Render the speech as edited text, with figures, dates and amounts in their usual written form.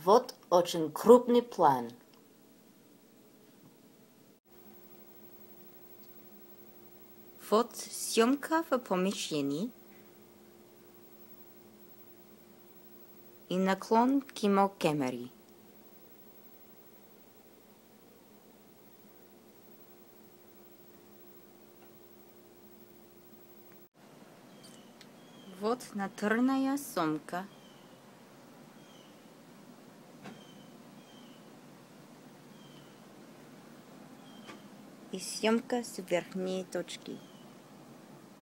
Вот очень крупный план. Вот съемка в помещении и наклон кинокамеры. Вот натурная сумка. И съемка с верхней точки.